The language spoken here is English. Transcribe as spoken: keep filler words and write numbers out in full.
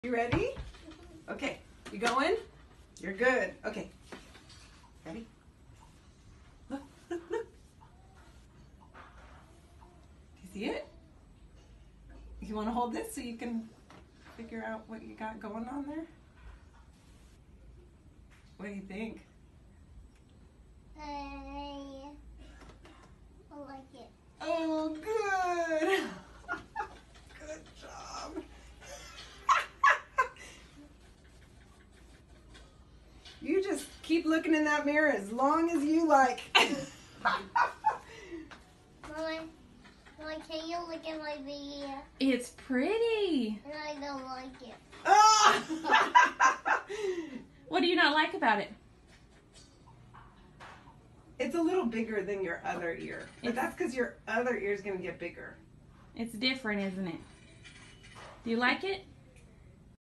You ready? Okay. You going? You're good. Okay. Ready? Look, look, look. Do you see it? You want to hold this so you can figure out what you got going on there? What do you think? I, I like it. Oh, good. Good job. You just keep looking in that mirror as long as you like. Mommy, Mommy, can you look at my video? It's pretty. And I don't like it. Oh! What do you not like about it? It's a little bigger than your other ear. But It's- that's because your other ear is going to get bigger. It's different, isn't it? Do you like it?